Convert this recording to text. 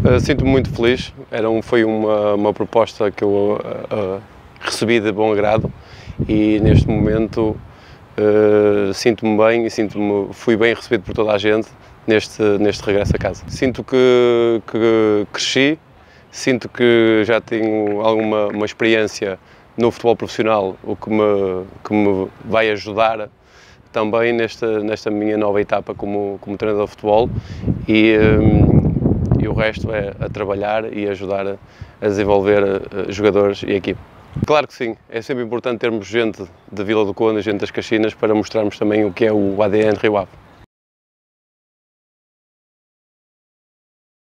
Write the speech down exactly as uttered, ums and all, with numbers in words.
Uh, Sinto-me muito feliz, Era um, foi uma, uma proposta que eu uh, uh, recebi de bom agrado e neste momento uh, sinto-me bem e sinto-me, fui bem recebido por toda a gente neste, neste regresso a casa. Sinto que, que cresci, sinto que já tenho alguma uma experiência no futebol profissional, o que me, que me vai ajudar também nesta, nesta minha nova etapa como, como treinador de futebol e, um, e o resto é a trabalhar e ajudar a, a desenvolver uh, jogadores e equipe. Claro que sim, é sempre importante termos gente de Vila do Conde, gente das Caxinas, para mostrarmos também o que é o A D N Rio Ave.